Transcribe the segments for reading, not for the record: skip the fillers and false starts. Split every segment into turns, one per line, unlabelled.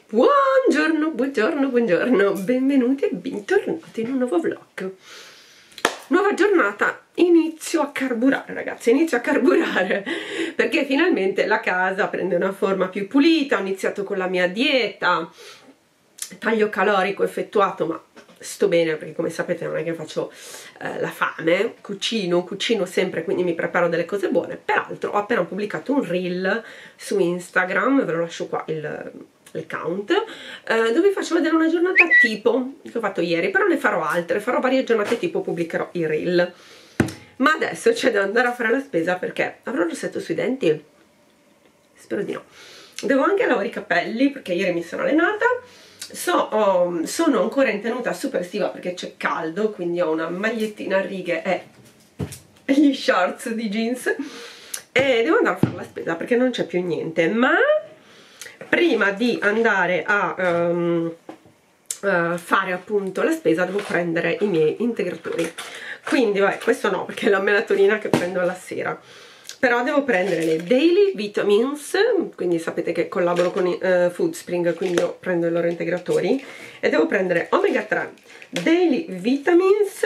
Buongiorno, buongiorno, buongiorno, benvenuti e bentornati in un nuovo vlog. Nuova giornata, inizio a carburare ragazzi, inizio a carburare perché finalmente la casa prende una forma più pulita. Ho iniziato con la mia dieta, taglio calorico effettuato, ma sto bene perché come sapete non è che faccio la fame, cucino sempre, quindi mi preparo delle cose buone. Peraltro ho appena pubblicato un reel su Instagram, ve lo lascio qua l'account, dove vi faccio vedere una giornata tipo che ho fatto ieri, però ne farò altre, farò varie giornate tipo, pubblicherò i reel. Ma adesso c'è da andare a fare la spesa perché avrò il rossetto sui denti? Spero di no. Devo anche lavare i capelli perché ieri mi sono allenata. Sono ancora in tenuta super estiva perché c'è caldo, quindi ho una magliettina a righe e gli shorts di jeans e devo andare a fare la spesa perché non c'è più niente. Ma prima di andare a fare appunto la spesa devo prendere i miei integratori. Quindi vabbè, questo no perché è la melatonina che prendo alla sera, però devo prendere le Daily Vitamins, quindi sapete che collaboro con Foodspring, quindi io prendo i loro integratori, e devo prendere Omega 3 Daily Vitamins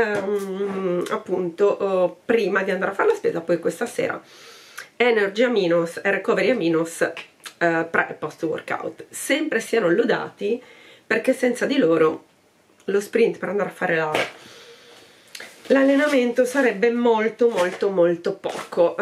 appunto prima di andare a fare la spesa. Poi questa sera Energy Aminos e Recovery Aminos pre e post workout, sempre siano lodati perché senza di loro lo sprint per andare a fare l'allenamento sarebbe molto poco.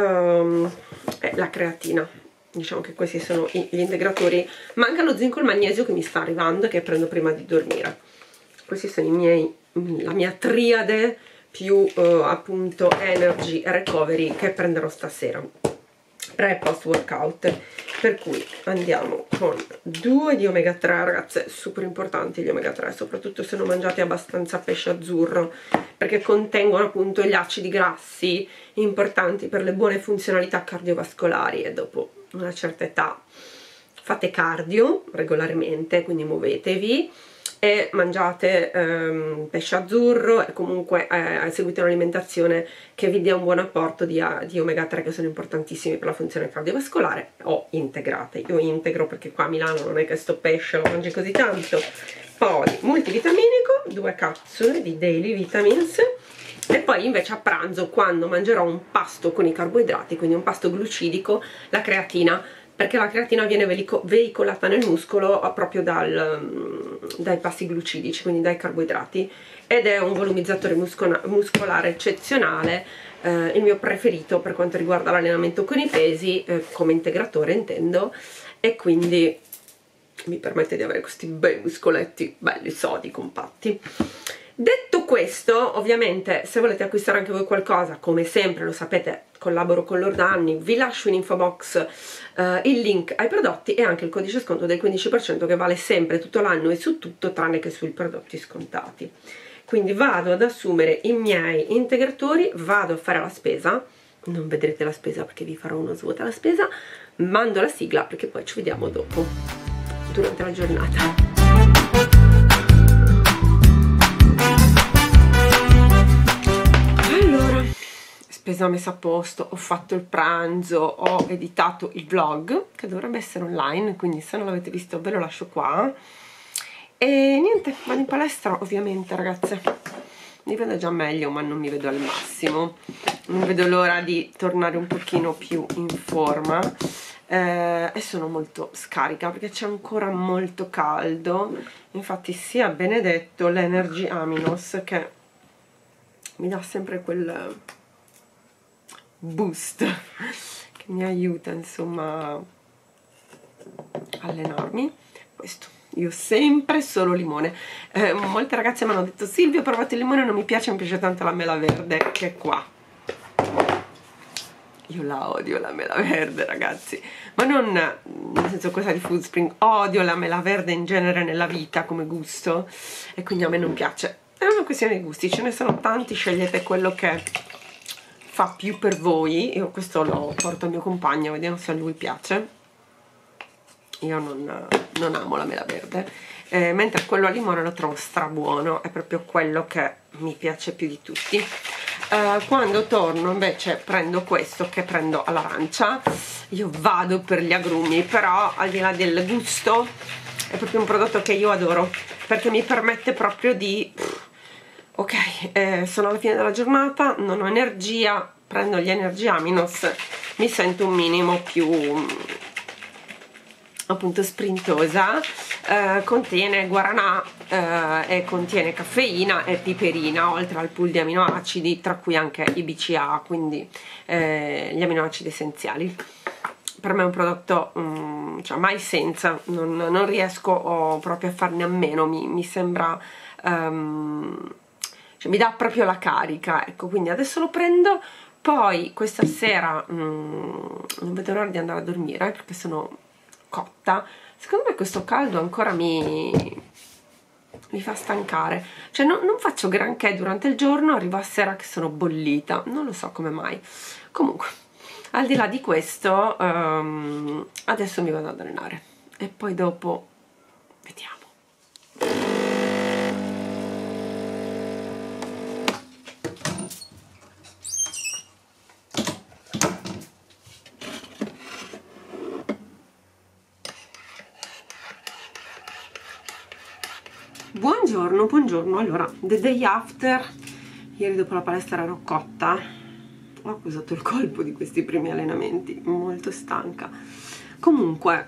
La creatina, diciamo che questi sono gli integratori. Manca lo zinco e il magnesio che mi sta arrivando e che prendo prima di dormire. Questi sono la mia triade più appunto energy e recovery che prenderò stasera pre e post workout. Per cui andiamo con 2 di omega 3 ragazze, super importanti gli omega 3, soprattutto se non mangiate abbastanza pesce azzurro, perché contengono appunto gli acidi grassi importanti per le buone funzionalità cardiovascolari. E dopo una certa età fate cardio regolarmente, quindi muovetevi e mangiate pesce azzurro e comunque seguite un'alimentazione che vi dia un buon apporto di omega 3, che sono importantissimi per la funzione cardiovascolare, o integrate. Io integro perché qua a Milano non è che sto pesce lo mangi così tanto. Poi multivitaminico, 2 capsule di Daily Vitamins, e poi invece a pranzo, quando mangerò un pasto con i carboidrati, quindi un pasto glucidico, la creatina, perché la creatina viene veicolata nel muscolo proprio dai pasti glucidici, quindi dai carboidrati, ed è un volumizzatore muscolare eccezionale, il mio preferito per quanto riguarda l'allenamento con i pesi, come integratore intendo, e quindi mi permette di avere questi bei muscoletti belli sodi, compatti. Detto questo, ovviamente se volete acquistare anche voi qualcosa, come sempre lo sapete, collaboro con Lord Annie, vi lascio in info box il link ai prodotti e anche il codice sconto del 15% che vale sempre tutto l'anno e su tutto tranne che sui prodotti scontati. Quindi vado ad assumere i miei integratori, vado a fare la spesa, non vedrete la spesa perché vi farò uno svuota la spesa, mando la sigla perché poi ci vediamo dopo, durante la giornata. Spesa messa a posto, ho fatto il pranzo, ho editato il vlog che dovrebbe essere online, quindi se non l'avete visto ve lo lascio qua. E niente, vado in palestra ovviamente ragazze. Mi vedo già meglio ma non mi vedo al massimo, non vedo l'ora di tornare un pochino più in forma e sono molto scarica perché c'è ancora molto caldo. Infatti sia benedetto l'Energy Aminos che mi dà sempre quel boost che mi aiuta insomma a allenarmi. Questo, io sempre solo limone. Molte ragazze mi hanno detto: Silvia, ho provato il limone, non mi piace, mi piace tanto la mela verde, che è qua. Io la odio la mela verde ragazzi, ma non nel senso cosa di Foodspring, odio la mela verde in genere nella vita come gusto, e quindi a me non piace. È una questione di gusti, ce ne sono tanti, scegliete quello che fa più per voi. Io questo lo porto al mio compagno, vediamo se a lui piace. Io non amo la mela verde, mentre quello al limone lo trovo strabuono, è proprio quello che mi piace più di tutti. Quando torno invece prendo questo, che prendo all'arancia. Io vado per gli agrumi, però al di là del gusto è proprio un prodotto che io adoro, perché mi permette proprio di ok, sono alla fine della giornata, non ho energia, prendo gli Energy Aminos, mi sento un minimo più appunto sprintosa. Contiene guaranà e contiene caffeina e piperina, oltre al pool di aminoacidi, tra cui anche i BCA, quindi gli aminoacidi essenziali. Per me è un prodotto cioè mai senza, non riesco proprio a farne a meno, mi sembra cioè, mi dà proprio la carica, ecco. Quindi adesso lo prendo, poi questa sera non vedo l'ora di andare a dormire perché sono cotta. Secondo me questo caldo ancora mi fa stancare, cioè non faccio granché durante il giorno, arrivo a sera che sono bollita, non lo so come mai. Comunque, al di là di questo, adesso mi vado ad allenare e poi dopo vediamo. Buongiorno, buongiorno. Allora, the day after, ieri dopo la palestra ero cotta, ho accusato il colpo di questi primi allenamenti, molto stanca. Comunque,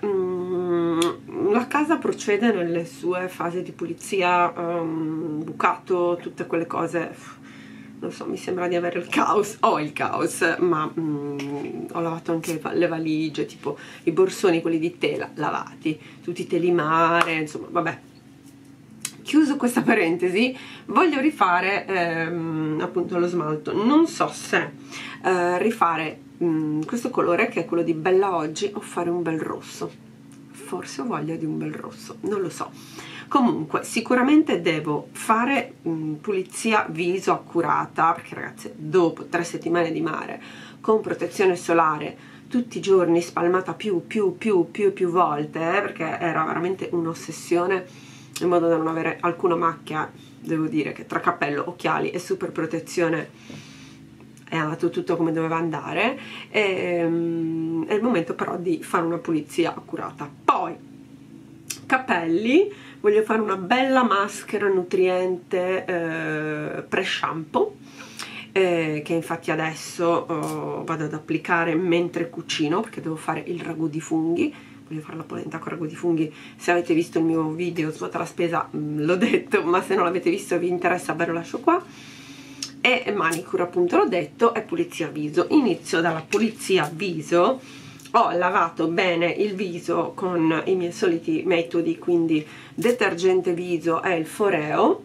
la casa procede nelle sue fasi di pulizia, bucato, tutte quelle cose, non so, mi sembra di avere il caos, ho il caos, ma ho lavato anche le valigie, tipo i borsoni, quelli di tela, lavati, tutti i telimare, insomma, vabbè. Chiuso questa parentesi, voglio rifare appunto lo smalto. Non so se rifare questo colore, che è quello di Bella Oggi, o fare un bel rosso. Forse ho voglia di un bel rosso, non lo so. Comunque sicuramente devo fare pulizia viso accurata, perché ragazzi, dopo 3 settimane di mare con protezione solare tutti i giorni, spalmata più volte, perché era veramente un'ossessione, in modo da non avere alcuna macchia. Devo dire che tra cappello, occhiali e super protezione è andato tutto come doveva andare. È il momento però di fare una pulizia accurata. Poi capelli, voglio fare una bella maschera nutriente pre-shampoo, che infatti adesso vado ad applicare mentre cucino, perché devo fare il ragù di funghi. Voglio fare la polenta con ragù di funghi. Se avete visto il mio video svuota la spesa, l'ho detto, ma se non l'avete visto e vi interessa, ve lo lascio qua. E manicure, appunto, l'ho detto, e pulizia viso. Inizio dalla pulizia viso. Ho lavato bene il viso con i miei soliti metodi, quindi detergente viso e il Foreo,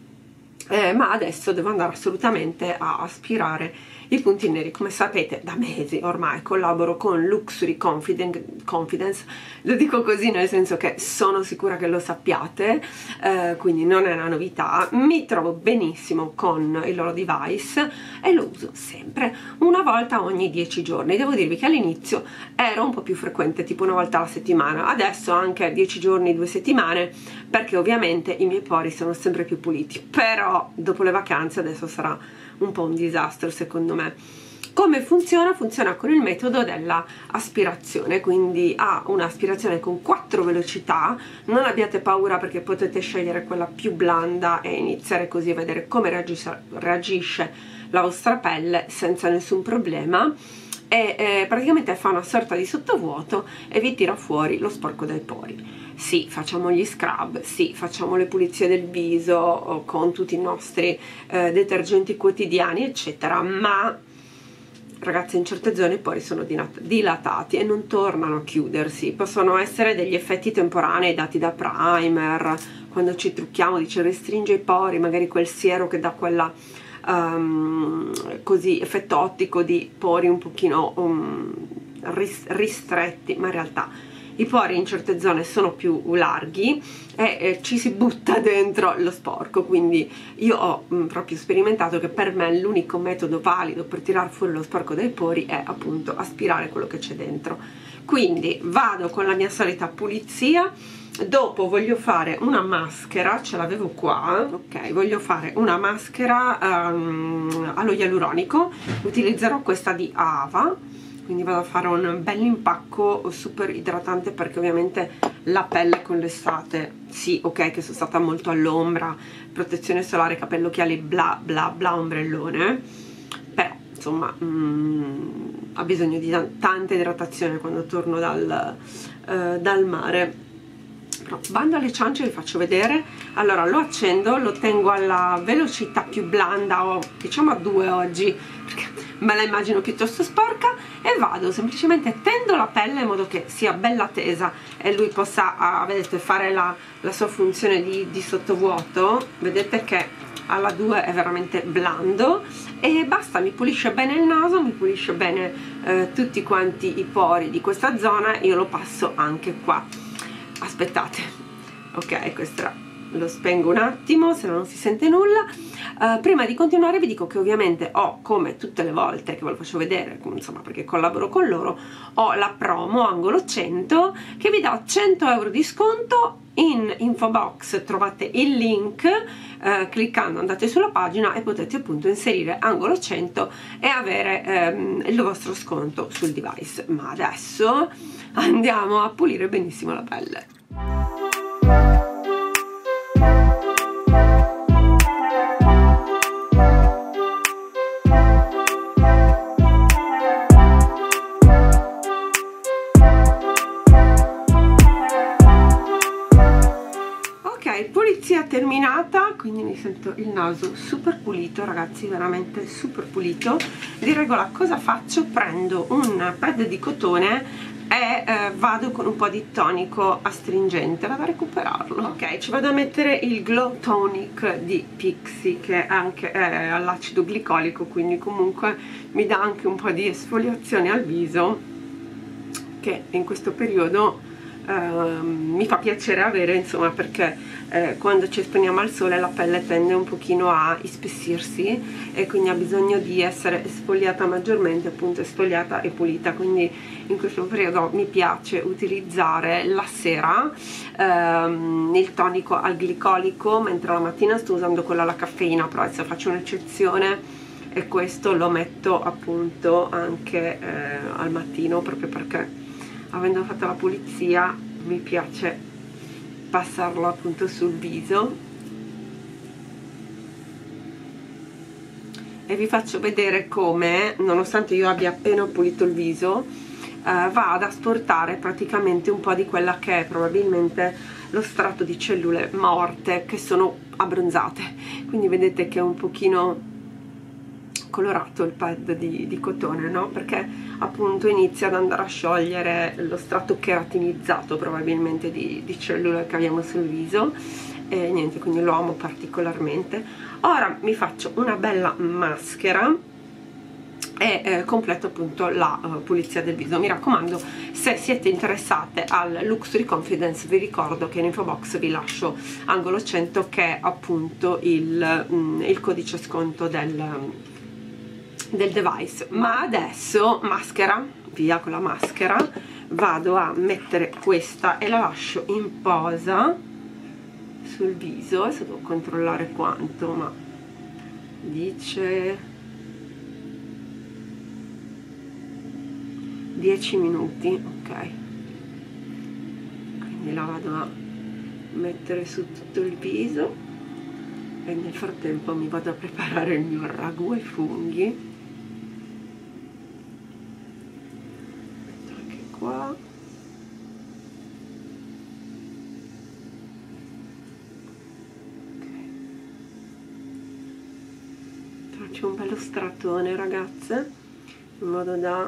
ma adesso devo andare assolutamente a aspirare i punti neri. Come sapete, da mesi ormai collaboro con Luxury Confidence, lo dico così nel senso che sono sicura che lo sappiate, quindi non è una novità. Mi trovo benissimo con il loro device e lo uso sempre una volta ogni 10 giorni. Devo dirvi che all'inizio ero un po' più frequente, tipo una volta alla settimana, adesso anche 10 giorni, 2 settimane, perché ovviamente i miei pori sono sempre più puliti. Però dopo le vacanze adesso sarà un po' un disastro secondo me. Come funziona? Funziona con il metodo della aspirazione, quindi ha un'aspirazione con 4 velocità. Non abbiate paura, perché potete scegliere quella più blanda e iniziare così a vedere come reagisce la vostra pelle senza nessun problema. E praticamente fa una sorta di sottovuoto e vi tira fuori lo sporco dai pori. Sì, facciamo gli scrub, sì, facciamo le pulizie del viso con tutti i nostri detergenti quotidiani, eccetera, ma ragazzi, in certe zone i pori sono dilatati e non tornano a chiudersi. Possono essere degli effetti temporanei dati da primer, quando ci trucchiamo, dice restringe i pori, magari quel siero che dà quella così effetto ottico di pori un pochino ristretti, ma in realtà i pori in certe zone sono più larghi e ci si butta dentro lo sporco. Quindi io ho proprio sperimentato che per me l'unico metodo valido per tirar fuori lo sporco dai pori è appunto aspirare quello che c'è dentro. Quindi vado con la mia solita pulizia. Dopo voglio fare una maschera, ce l'avevo qua, ok, voglio fare una maschera allo ialuronico. Utilizzerò questa di Ava, quindi vado a fare un bel impacco super idratante, perché ovviamente la pelle con l'estate, sì, ok che sono stata molto all'ombra, protezione solare, capello, occhiali, bla bla bla, ombrellone, però insomma ha bisogno di tanta idratazione quando torno dal mare. Però bando alle ciance, vi faccio vedere. Allora lo accendo, lo tengo alla velocità più blanda, o diciamo a 2 oggi perché me la immagino piuttosto sporca, e vado semplicemente, tendo la pelle in modo che sia bella tesa e lui possa, vedete, fare la sua funzione di sottovuoto. Vedete che alla 2 è veramente blando, e basta, mi pulisce bene il naso, mi pulisce bene tutti quanti i pori di questa zona. Io lo passo anche qua. Aspettate, ok, questo lo spengo un attimo, se no non si sente nulla. Prima di continuare vi dico che ovviamente ho, come tutte le volte che ve lo faccio vedere, insomma perché collaboro con loro, ho la promo Angolo 100 che vi dà 100 euro di sconto. In info box trovate il link, cliccando andate sulla pagina e potete appunto inserire Angolo 100 e avere il vostro sconto sul device. Ma adesso andiamo a pulire benissimo la pelle. Pulizia terminata, quindi mi sento il naso super pulito, ragazzi, veramente super pulito. Di regola cosa faccio? Prendo un pad di cotone e vado con un po' di tonico astringente, vado a recuperarlo. Ok, ci vado a mettere il Glow Tonic di Pixi, che anche è all'acido glicolico, quindi comunque mi dà anche un po' di esfoliazione al viso, che in questo periodo mi fa piacere avere, insomma, perché quando ci esponiamo al sole la pelle tende un pochino a ispessirsi e quindi ha bisogno di essere esfoliata maggiormente, appunto esfoliata e pulita. Quindi in questo periodo mi piace utilizzare la sera il tonico al glicolico, mentre la mattina sto usando quello alla caffeina, però adesso faccio un'eccezione e questo lo metto appunto anche al mattino, proprio perché avendo fatto la pulizia mi piace passarlo appunto sul viso. E vi faccio vedere come, nonostante io abbia appena pulito il viso, va ad asportare praticamente un po' di quella che è probabilmente lo strato di cellule morte che sono abbronzate. Quindi vedete che è un pochino colorato il pad di cotone, no? Perché appunto inizia ad andare a sciogliere lo strato keratinizzato probabilmente di cellule che abbiamo sul viso, e niente, quindi lo amo particolarmente. Ora mi faccio una bella maschera e completo appunto la pulizia del viso. Mi raccomando, se siete interessate al Luxury Confidence, vi ricordo che in info box vi lascio Angolo 100, che è appunto il codice sconto del device. Ma adesso maschera, via con la maschera, vado a mettere questa e la lascio in posa sul viso. Adesso devo controllare quanto, ma dice 10 minuti, ok, quindi la vado a mettere su tutto il viso e nel frattempo mi vado a preparare il mio ragù ai funghi. Qua faccio un bello stratone, ragazze, in modo da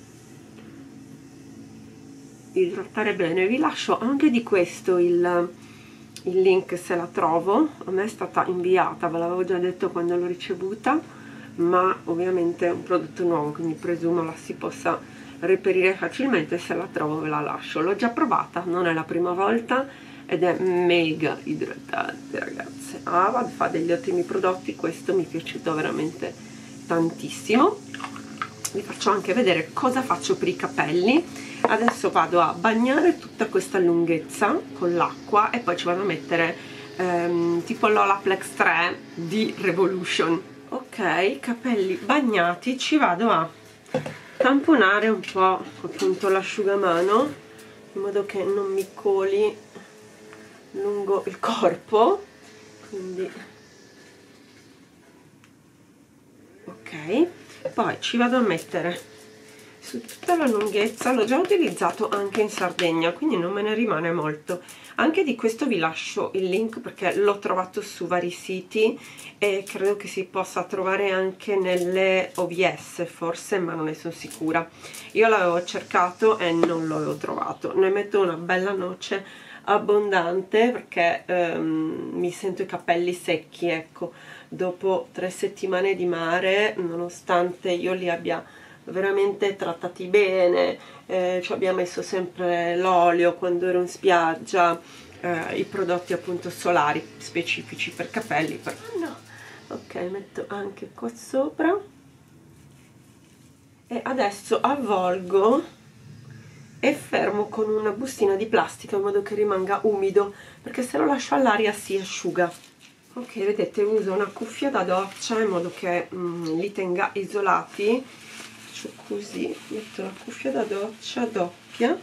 idratare bene. Vi lascio anche di questo il link se la trovo. A me è stata inviata, ve l'avevo già detto quando l'ho ricevuta, ma ovviamente è un prodotto nuovo, quindi presumo la si possa reperire facilmente. Se la trovo ve la lascio. L'ho già provata, non è la prima volta ed è mega idratante, ragazze. Fa degli ottimi prodotti, questo mi è piaciuto veramente tantissimo. Vi faccio anche vedere cosa faccio per i capelli. Adesso vado a bagnare tutta questa lunghezza con l'acqua e poi ci vado a mettere tipo l'Olaplex 3 di Revolution. Ok, capelli bagnati, ci vado a tamponare un po' appunto l'asciugamano in modo che non mi coli lungo il corpo, quindi ok. Poi ci vado a mettere su tutta la lunghezza, l'ho già utilizzato anche in Sardegna, quindi non me ne rimane molto. Anche di questo vi lascio il link perché l'ho trovato su vari siti e credo che si possa trovare anche nelle OVS forse, ma non ne sono sicura. Io l'avevo cercato e non l'avevo trovato. Ne metto una bella noce abbondante perché mi sento i capelli secchi, ecco, dopo 3 settimane di mare, nonostante io li abbia veramente trattati bene, ci abbiamo messo sempre l'olio quando ero in spiaggia, i prodotti appunto solari specifici per capelli, però no. Ok, metto anche qua sopra e adesso avvolgo e fermo con una bustina di plastica in modo che rimanga umido, perché se lo lascio all'aria si asciuga. Ok, vedete, uso una cuffia da doccia in modo che li tenga isolati. Faccio così, metto la cuffia da doccia doppia,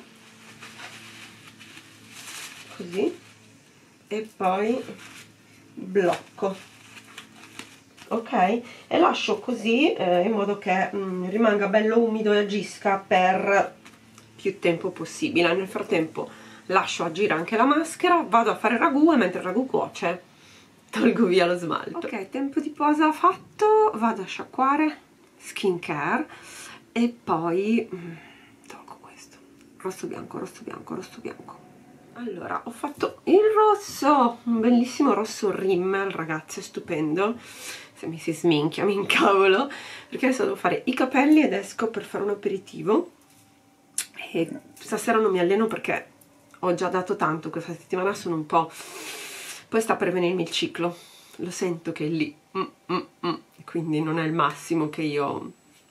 così, e poi blocco, ok, e lascio così in modo che rimanga bello umido e agisca per più tempo possibile. Nel frattempo lascio agire anche la maschera, vado a fare il ragù e mentre il ragù cuoce tolgo via lo smalto. Ok, tempo di posa fatto, vado a sciacquare, skincare, e poi tolgo questo, rosso bianco, rosso bianco, rosso bianco. Allora, ho fatto il rosso, un bellissimo rosso Rimmel, ragazzi, è stupendo. Se mi si sminchia mi incavolo, perché adesso devo fare i capelli ed esco per fare un aperitivo. E stasera non mi alleno perché ho già dato tanto questa settimana, sono un po'... poi sta per venirmi il ciclo, lo sento che è lì, quindi non è il massimo che io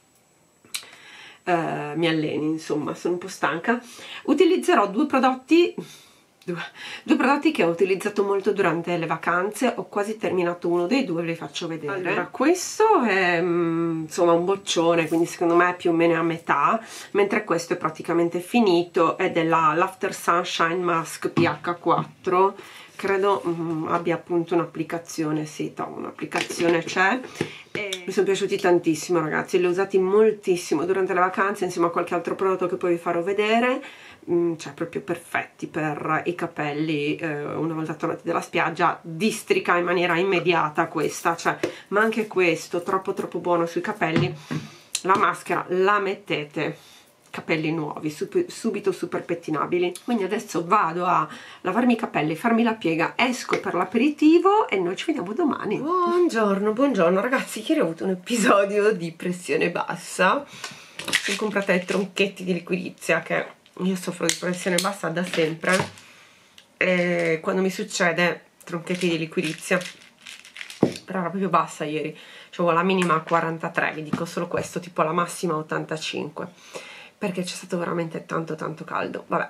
mi alleni, insomma, sono un po' stanca. Utilizzerò due prodotti che ho utilizzato molto durante le vacanze, ho quasi terminato uno dei due, ve li faccio vedere. Allora, questo è insomma un boccione, quindi secondo me è più o meno a metà, mentre questo è praticamente finito, ed è l'After Sunshine Mask PH4, credo abbia appunto un'applicazione, sì, un'applicazione c'è. Mi sono piaciuti tantissimo, ragazzi, li ho usati moltissimo durante le vacanze insieme a qualche altro prodotto che poi vi farò vedere, cioè proprio perfetti per i capelli una volta tornati dalla spiaggia, districa in maniera immediata questa, cioè, ma anche questo troppo buono sui capelli. La maschera la mettete, capelli nuovi, subito super pettinabili. Quindi adesso vado a lavarmi i capelli, farmi la piega, esco per l'aperitivo e noi ci vediamo domani. Buongiorno, buongiorno ragazzi, ieri ho avuto un episodio di pressione bassa, sono comprata i tronchetti di liquirizia, che io soffro di pressione bassa da sempre e quando mi succede tronchetti di liquirizia, però era proprio bassa ieri, avevo la minima a 43, vi dico solo questo, tipo la massima a 85, perché c'è stato veramente tanto caldo. Vabbè,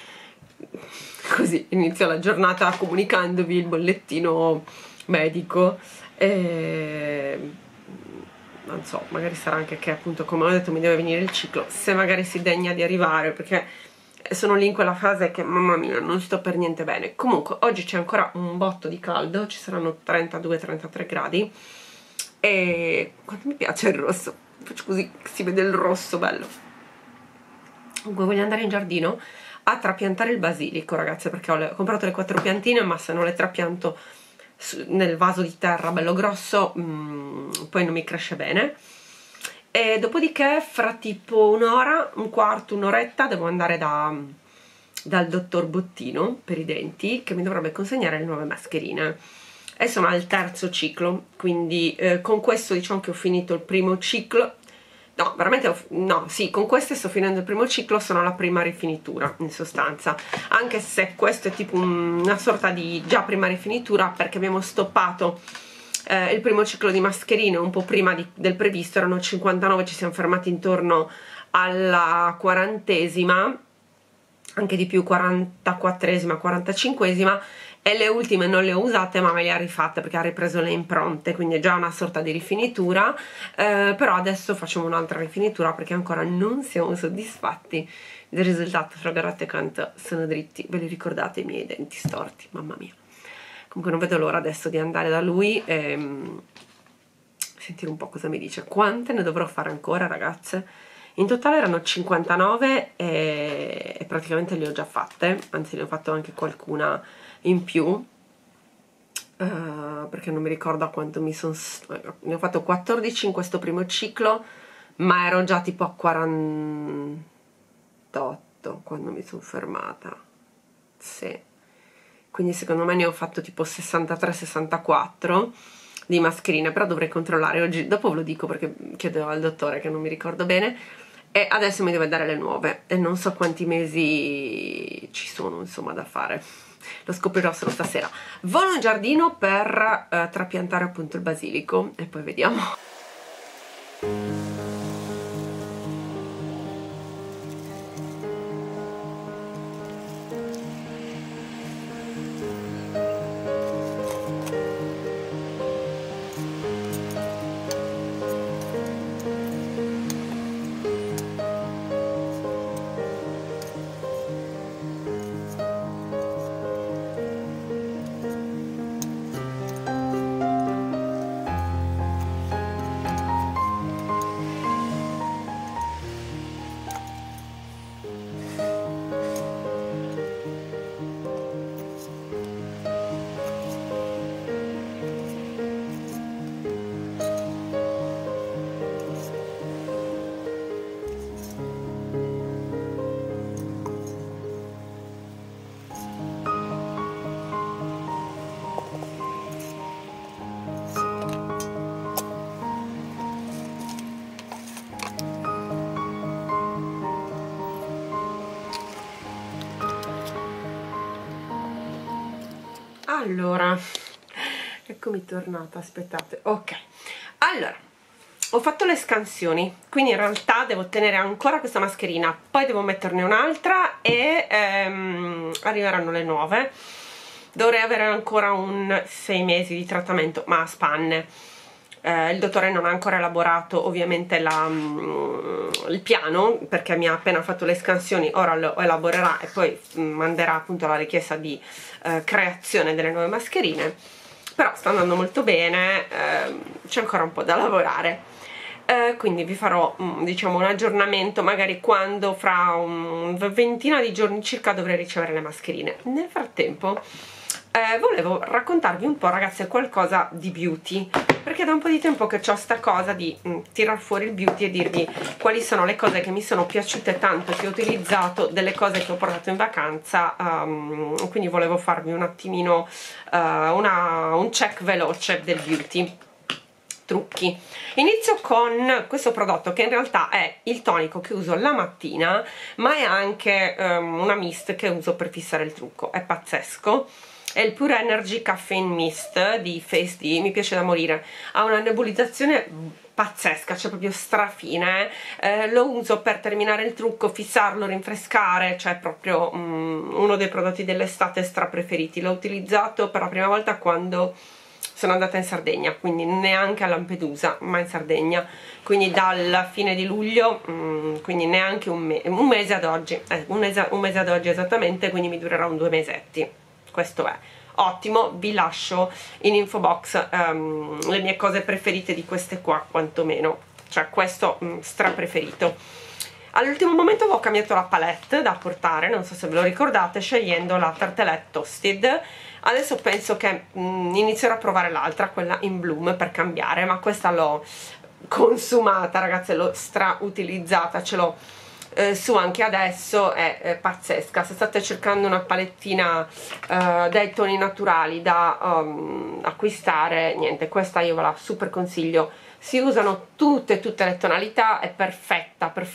così inizio la giornata comunicandovi il bollettino medico e non so, magari sarà anche che appunto, come ho detto, mi deve venire il ciclo, se magari si degna di arrivare, perché sono lì in quella fase che mamma mia non sto per niente bene. Comunque oggi c'è ancora un botto di caldo, ci saranno 32-33 gradi e quanto mi piace il rosso, faccio così, si vede il rosso bello. Comunque voglio andare in giardino a trapiantare il basilico, ragazze, perché ho comprato le 4 piantine, ma se non le trapianto nel vaso di terra bello grosso poi non mi cresce bene. E dopodiché fra tipo un'ora, un quarto, un'oretta devo andare dal dottor Bottino per i denti, che mi dovrebbe consegnare le nuove mascherine e sono al terzo ciclo, quindi con questo diciamo che ho finito il primo ciclo. No, veramente no, sì, con queste sto finendo il primo ciclo, sono alla prima rifinitura in sostanza, anche se questo è tipo una sorta di già prima rifinitura, perché abbiamo stoppato il primo ciclo di mascherine un po' prima del previsto, erano 59, ci siamo fermati intorno alla 40esima, anche di più, 44esima, 45esima, e le ultime non le ho usate ma me le ha rifatte perché ha ripreso le impronte, quindi è già una sorta di rifinitura, però adesso facciamo un'altra rifinitura perché ancora non siamo soddisfatti del risultato. Fra guardate quanto sono dritti, ve li ricordate i miei denti storti, mamma mia. Comunque non vedo l'ora adesso di andare da lui e sentire un po' cosa mi dice. Quante ne dovrò fare ancora, ragazze? In totale erano 59 e praticamente le ho già fatte, anzi ne ho fatto anche qualcuna in più, perché non mi ricordo a quanto mi sono... ne ho fatto 14 in questo primo ciclo, ma ero già tipo a 48 quando mi sono fermata, sì. Quindi secondo me ne ho fatto tipo 63-64 di mascherine, però dovrei controllare oggi, dopo ve lo dico perché chiedo al dottore che non mi ricordo bene. E adesso mi deve dare le nuove e non so quanti mesi ci sono insomma da fare, lo scoprirò solo stasera. Volo in giardino per trapiantare appunto il basilico e poi vediamo. Allora, eccomi tornata, aspettate, ok. Allora, ho fatto le scansioni, quindi in realtà devo tenere ancora questa mascherina, poi devo metterne un'altra e arriveranno le nuove. Dovrei avere ancora un 6 mesi di trattamento, ma a spanne. Il dottore non ha ancora elaborato ovviamente il piano, perché mi ha appena fatto le scansioni, ora lo elaborerà e poi manderà appunto la richiesta di creazione delle nuove mascherine. Però sta andando molto bene, c'è ancora un po' da lavorare, quindi vi farò diciamo un aggiornamento magari quando fra una ventina di giorni circa dovrei ricevere le mascherine. Nel frattempo volevo raccontarvi un po', ragazzi, qualcosa di beauty, perché da un po' di tempo che ho sta cosa di tirar fuori il beauty e dirvi quali sono le cose che mi sono piaciute tanto, che ho utilizzato, delle cose che ho portato in vacanza, quindi volevo farvi un attimino un check veloce del beauty. Trucchi. Inizio con questo prodotto che in realtà è il tonico che uso la mattina, ma è anche una mist che uso per fissare il trucco, è pazzesco. È il Pure Energy Caffeine Mist di Face D, mi piace da morire, ha una nebulizzazione pazzesca, cioè proprio strafine, lo uso per terminare il trucco, fissarlo, rinfrescare, cioè proprio uno dei prodotti dell'estate stra preferiti. L'ho utilizzato per la prima volta quando sono andata in Sardegna, quindi neanche a Lampedusa ma in Sardegna, quindi dalla fine di luglio, quindi neanche un mese ad oggi, un mese ad oggi esattamente, quindi mi durerà un 2 mesetti. Questo è ottimo, vi lascio in info box le mie cose preferite di queste qua, quantomeno, cioè questo stra preferito. All'ultimo momento avevo cambiato la palette da portare, non so se ve lo ricordate, scegliendo la Tartelette Toasted. Adesso penso che inizierò a provare l'altra, quella in Bloom, per cambiare, ma questa l'ho consumata, ragazze, l'ho stra utilizzata, ce l'ho su anche adesso, è pazzesca. Se state cercando una palettina dai toni naturali da acquistare, niente, questa io ve la super consiglio. Si usano tutte le tonalità, è perfetta per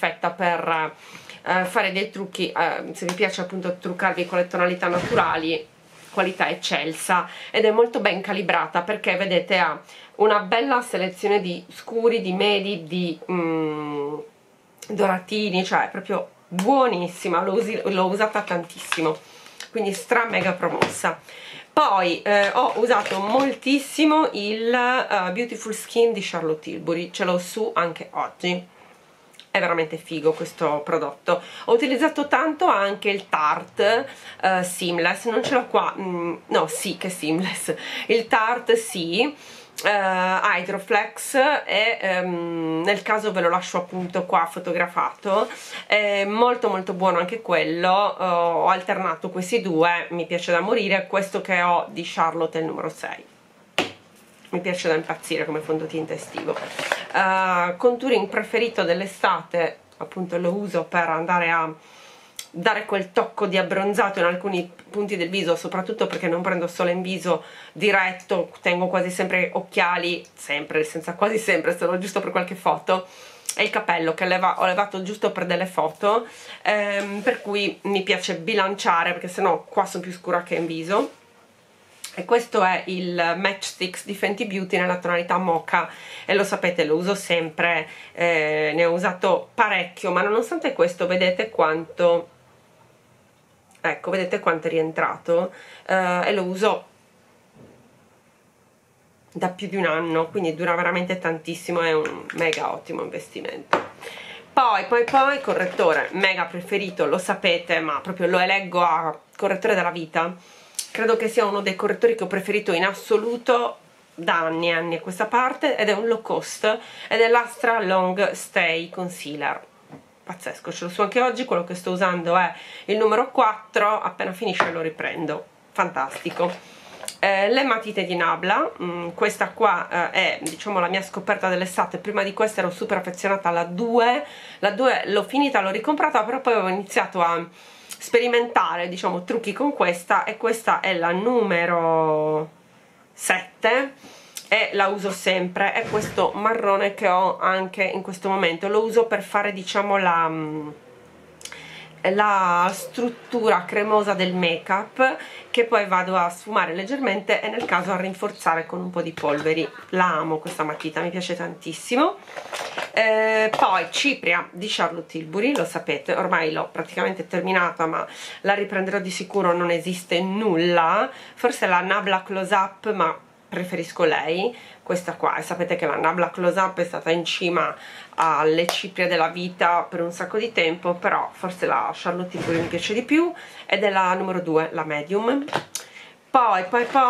fare dei trucchi, se vi piace appunto truccarvi con le tonalità naturali, qualità eccelsa, ed è molto ben calibrata perché vedete ha una bella selezione di scuri, di medi, di doratini, cioè proprio buonissima, l'ho usata tantissimo, quindi stra mega promossa. Poi ho usato moltissimo il Beautiful Skin di Charlotte Tilbury, ce l'ho su anche oggi, è veramente figo questo prodotto. Ho utilizzato tanto anche il Tarte Seamless, non ce l'ho qua, no sì che Seamless, il Tarte sì, Hydroflex, e nel caso ve lo lascio appunto qua fotografato, è molto molto buono anche quello. Ho alternato questi due, mi piace da morire. Questo che ho di Charlotte è il numero 6, mi piace da impazzire come fondotinta estivo. Contouring preferito dell'estate, appunto lo uso per andare a dare quel tocco di abbronzato in alcuni punti del viso, soprattutto perché non prendo sole in viso diretto, tengo quasi sempre occhiali, sempre, senza quasi sempre, solo giusto per qualche foto, e il capello che ho levato giusto per delle foto, per cui mi piace bilanciare, perché sennò qua sono più scura che in viso. E questo è il Matchsticks di Fenty Beauty nella tonalità Mocha, e lo sapete, lo uso sempre, ne ho usato parecchio, ma nonostante questo vedete quanto, ecco, vedete quanto è rientrato, e lo uso da più di un anno, quindi dura veramente tantissimo, è un mega ottimo investimento. Poi correttore mega preferito, lo sapete, ma proprio lo eleggo a correttore della vita. Credo che sia uno dei correttori che ho preferito in assoluto da anni e anni a questa parte, ed è un low cost, ed è l'Astra Long Stay Concealer. Pazzesco, ce l'ho su anche oggi. Quello che sto usando è il numero 4, appena finisce lo riprendo, fantastico. Le matite di Nabla, questa qua è diciamo la mia scoperta dell'estate. Prima di questa ero super affezionata alla 2, la 2 l'ho finita, l'ho ricomprata, però poi avevo iniziato a sperimentare diciamo trucchi con questa, e questa è la numero 7 e la uso sempre. È questo marrone che ho anche in questo momento, lo uso per fare diciamo la struttura cremosa del make up, che poi vado a sfumare leggermente e nel caso a rinforzare con un po' di polveri. La amo questa matita, mi piace tantissimo. Poi Cipria di Charlotte Tilbury, lo sapete, ormai l'ho praticamente terminata, ma la riprenderò di sicuro, non esiste nulla. Forse la Nabla Close Up, ma preferisco lei, questa qua, e sapete che la Nabla Close Up è stata in cima alle cipria della vita per un sacco di tempo, però forse la Charlotte Tilbury mi piace di più, ed è la numero 2, la medium. Poi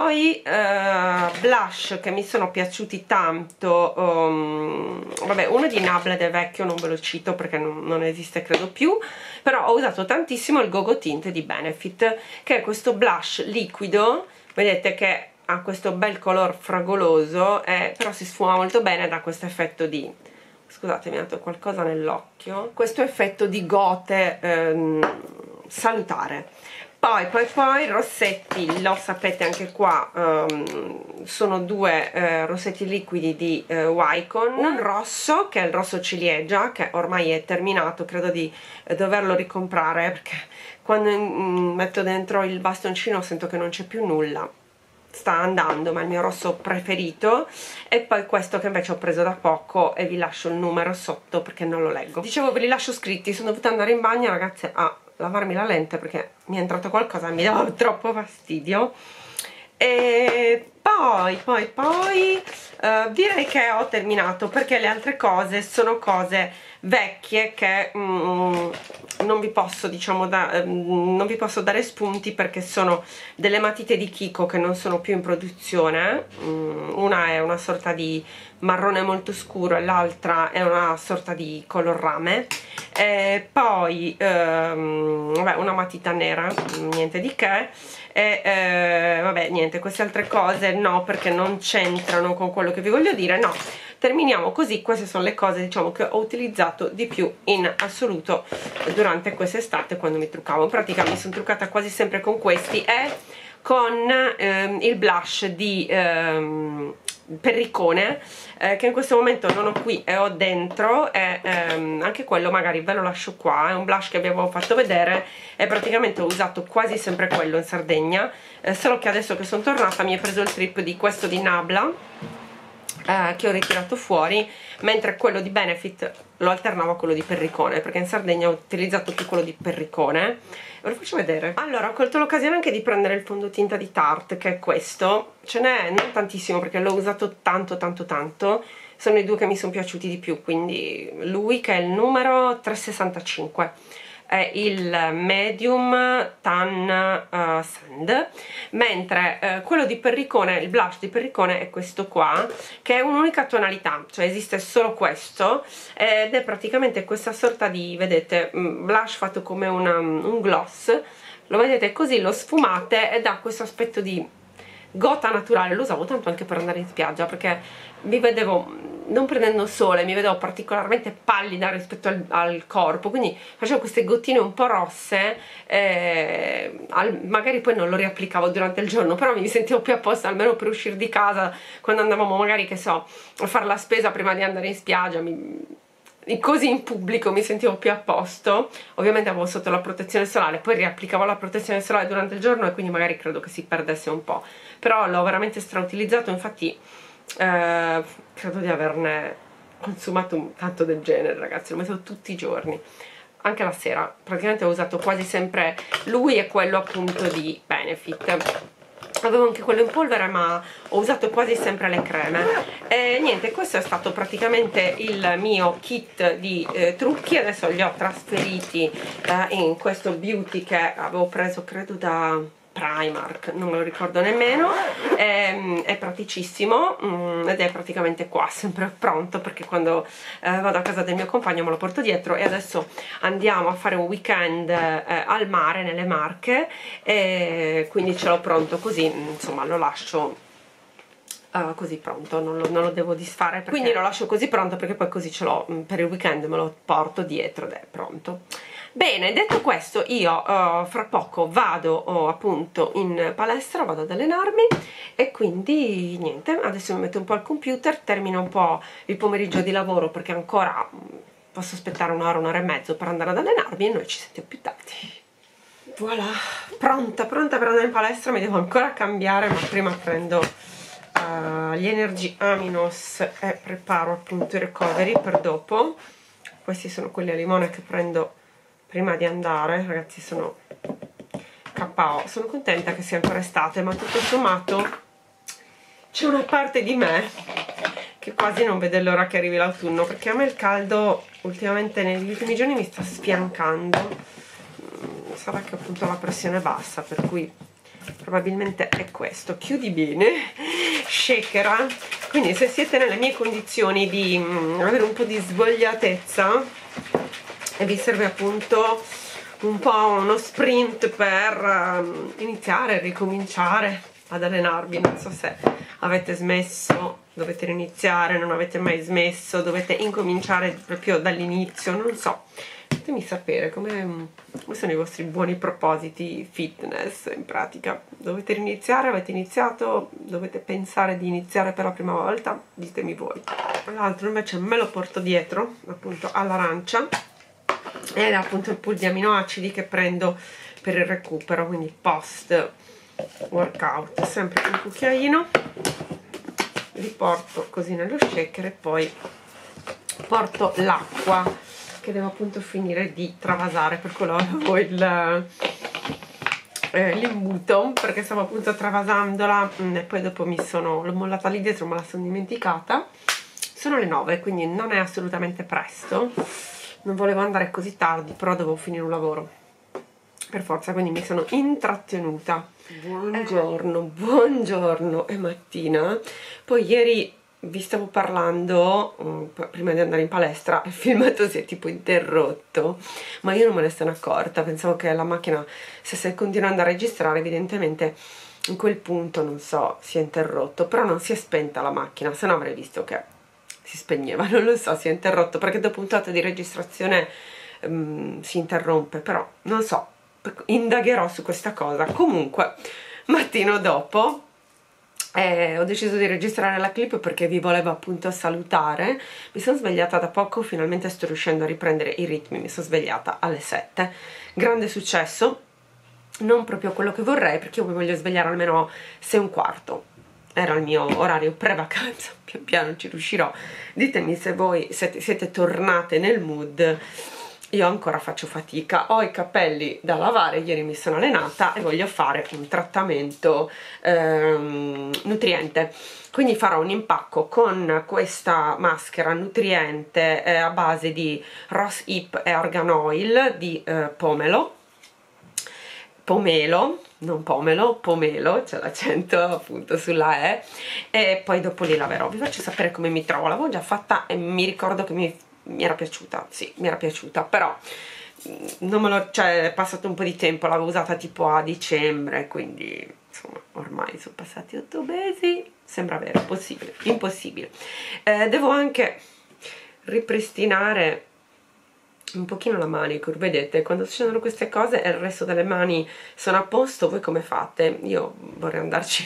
blush che mi sono piaciuti tanto, vabbè, uno di Nabla ed è vecchio, non ve lo cito perché non esiste credo più, però ho usato tantissimo il Go Go Tint di Benefit, che è questo blush liquido, vedete che ha questo bel color fragoloso, però si sfuma molto bene, da questo effetto di, scusate mi è dato qualcosa nell'occhio, questo effetto di gote salutare. Poi rossetti, lo sapete anche qua, sono due rossetti liquidi di Wycon, un rosso che è il rosso ciliegia, che ormai è terminato, credo di doverlo ricomprare perché quando metto dentro il bastoncino sento che non c'è più nulla, sta andando, ma è il mio rosso preferito. E poi questo che invece ho preso da poco, e vi lascio il numero sotto perché non lo leggo. Dicevo, ve li lascio scritti, sono dovuta andare in bagno ragazze a lavarmi la lente perché mi è entrato qualcosa e mi dava troppo fastidio. E poi direi che ho terminato, perché le altre cose sono cose vecchie che non vi posso diciamo non vi posso dare spunti, perché sono delle matite di Kiko che non sono più in produzione. Una è una sorta di marrone molto scuro e l'altra è una sorta di color rame. Poi vabbè, una matita nera, niente di che. E vabbè, niente, queste altre cose no, perché non c'entrano con quello che vi voglio dire. No, terminiamo così. Queste sono le cose diciamo che ho utilizzato di più in assoluto durante quest'estate quando mi truccavo. In pratica mi sono truccata quasi sempre con questi e con il blush di Perricone, che in questo momento non ho qui e ho dentro, e anche quello magari ve lo lascio qua. È un blush che vi avevo fatto vedere e praticamente ho usato quasi sempre quello in Sardegna, solo che adesso che sono tornata mi è preso il trip di questo di Nabla, che ho ritirato fuori, mentre quello di Benefit lo alternavo a quello di Perricone, perché in Sardegna ho utilizzato più quello di Perricone. Ve lo faccio vedere. Allora, ho colto l'occasione anche di prendere il fondotinta di Tarte, che è questo. Ce n'è non tantissimo perché l'ho usato tanto, sono i due che mi sono piaciuti di più, quindi lui, che è il numero 365, è il medium tan sand, mentre quello di Perricone, il blush di Perricone, è questo qua, che è un'unica tonalità, cioè esiste solo questo, ed è praticamente questa sorta di, vedete, blush fatto come un gloss. Lo vedete così, lo sfumate e dà questo aspetto di gota naturale. Lo usavo tanto anche per andare in spiaggia, perché mi vedevo, non prendendo sole, mi vedevo particolarmente pallida rispetto al corpo, quindi facevo queste gottine un po' rosse, magari poi non lo riapplicavo durante il giorno, però mi sentivo più a posto, almeno per uscire di casa, quando andavamo magari, che so, a fare la spesa prima di andare in spiaggia, così in pubblico mi sentivo più a posto. Ovviamente avevo sotto la protezione solare, poi riapplicavo la protezione solare durante il giorno e quindi magari credo che si perdesse un po', però l'ho veramente strautilizzato. Infatti credo di averne consumato tanto del genere, ragazzi. Lo mettevo tutti i giorni, anche la sera. Praticamente ho usato quasi sempre lui e quello appunto di Benefit. Avevo anche quello in polvere, ma ho usato quasi sempre le creme. E niente, questo è stato praticamente il mio kit di trucchi. Adesso li ho trasferiti in questo beauty che avevo preso credo da Primark, non me lo ricordo nemmeno. È praticissimo, ed è praticamente qua, sempre pronto, perché quando vado a casa del mio compagno me lo porto dietro. E adesso andiamo a fare un weekend al mare, nelle Marche, e quindi ce l'ho pronto così, insomma lo lascio così pronto, non lo devo disfare, quindi lo lascio così pronto, perché poi così ce l'ho per il weekend, me lo porto dietro ed è pronto. Bene, detto questo, io fra poco vado appunto in palestra, vado ad allenarmi, e quindi niente, adesso mi metto un po' al computer, termino un po' il pomeriggio di lavoro, perché ancora posso aspettare un'ora e mezzo per andare ad allenarmi, e noi ci sentiamo più tardi. Voilà, pronta per andare in palestra. Mi devo ancora cambiare, ma prima prendo gli Energy Aminos e preparo appunto i recovery per dopo. Questi sono quelli a limone che prendo prima di andare, ragazzi. Sono KO, sono contenta che sia ancora estate, ma tutto sommato c'è una parte di me che quasi non vede l'ora che arrivi l'autunno, perché a me il caldo ultimamente negli ultimi giorni mi sta sfiancando. Sarà che appunto ho la pressione bassa, per cui probabilmente è questo. Chiudi bene, shakera. Quindi se siete nelle mie condizioni di avere un po' di svogliatezza e vi serve appunto un po' uno sprint per iniziare, ricominciare ad allenarvi, non so se avete smesso, dovete riniziare, non avete mai smesso, dovete incominciare proprio dall'inizio, non so, fatemi sapere come sono i vostri buoni propositi fitness. In pratica dovete riniziare, avete iniziato, dovete pensare di iniziare per la prima volta, ditemi voi. L'altro invece me lo porto dietro, appunto all'arancia, ed è appunto il pool di aminoacidi che prendo per il recupero, quindi post workout. Sempre un cucchiaino, li porto così nello shaker, e poi porto l'acqua che devo appunto finire di travasare, per quello avevo l'imbuto, perché stavo appunto travasandola e poi dopo l'ho mollata lì dietro, me la sono dimenticata. Sono le 9, quindi non è assolutamente presto, non volevo andare così tardi, però dovevo finire un lavoro per forza, quindi mi sono intrattenuta. Buongiorno, buongiorno, è mattina. Poi ieri vi stavo parlando prima di andare in palestra, il filmato si è tipo interrotto, ma io non me ne sono accorta. Pensavo che la macchina stesse continuando a registrare, evidentemente in quel punto, non so, si è interrotto, però non si è spenta la macchina, se no avrei visto che si spegneva, non lo so, si è interrotto, perché dopo un tot di registrazione si interrompe, però non so, indagherò su questa cosa. Comunque, mattino dopo ho deciso di registrare la clip perché vi volevo appunto salutare. Mi sono svegliata da poco, finalmente sto riuscendo a riprendere i ritmi. Mi sono svegliata alle 7, grande successo, non proprio quello che vorrei, perché io mi voglio svegliare almeno 6:15, era il mio orario pre-vacanza, pian piano ci riuscirò. Ditemi se voi siete tornate nel mood. Io ancora faccio fatica, ho i capelli da lavare, ieri mi sono allenata e voglio fare un trattamento nutriente, quindi farò un impacco con questa maschera nutriente a base di Rose Hip e Argan Oil di pomelo, non pomelo, pomelo, c'è l'accento appunto sulla e poi dopo li laverò. Vi faccio sapere come mi trovo, l'avevo già fatta e mi ricordo che mi era piaciuta, sì, mi era piaciuta, però non me lo, cioè è passato un po' di tempo, l'avevo usata tipo a dicembre, quindi insomma ormai sono passati 8 mesi, sembra vero, possibile, impossibile. Devo anche ripristinare un pochino la manicure, vedete, quando succedono queste cose e il resto delle mani sono a posto, voi come fate? Io vorrei andarci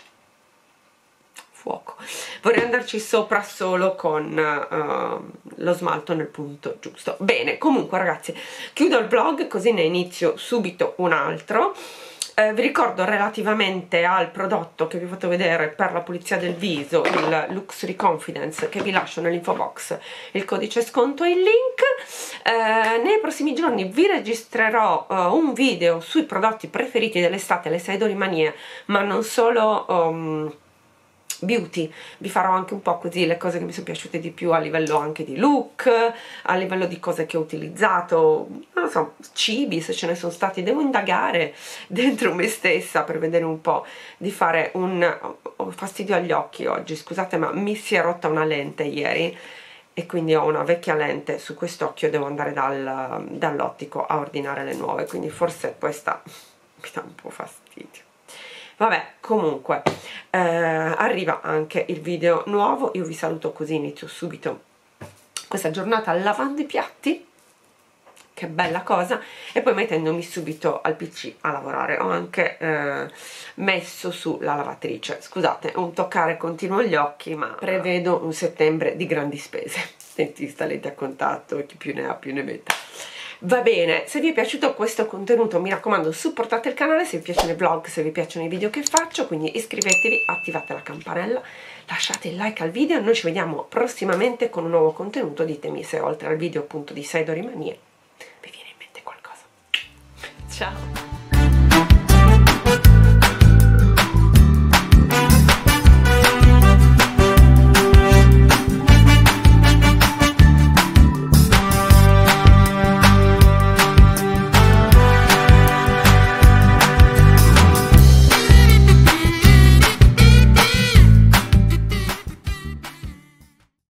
fuoco, vorrei andarci sopra solo con lo smalto nel punto giusto. Bene, comunque ragazzi, chiudo il vlog così ne inizio subito un altro. Vi ricordo relativamente al prodotto che vi ho fatto vedere per la pulizia del viso, il Luxury Confidence, che vi lascio nell'info box il codice sconto e il link. Nei prossimi giorni vi registrerò un video sui prodotti preferiti dell'estate, le Saidori Manie, ma non solo beauty. Vi farò anche un po' così le cose che mi sono piaciute di più a livello anche di look, a livello di cose che ho utilizzato, non lo so, cibi se ce ne sono stati. Devo indagare dentro me stessa per vedere un po', di fare ho fastidio agli occhi oggi, scusate, ma mi si è rotta una lente ieri e quindi ho una vecchia lente su quest'occhio, devo andare dall'ottico a ordinare le nuove, quindi forse questa mi dà un po' fastidio. Vabbè, comunque arriva anche il video nuovo. Io vi saluto così, inizio subito questa giornata lavando i piatti, che bella cosa, e poi mettendomi subito al PC a lavorare. Ho anche messo su la lavatrice, scusate, un toccare continuo gli occhi, ma prevedo un settembre di grandi spese, dentista, lenti a contatto, chi più ne ha più ne metta. Va bene, se vi è piaciuto questo contenuto mi raccomando supportate il canale, se vi piacciono i vlog, se vi piacciono i video che faccio, quindi iscrivetevi, attivate la campanella, lasciate il like al video. Noi ci vediamo prossimamente con un nuovo contenuto. Ditemi se oltre al video appunto di Saidori Manie vi viene in mente qualcosa. Ciao!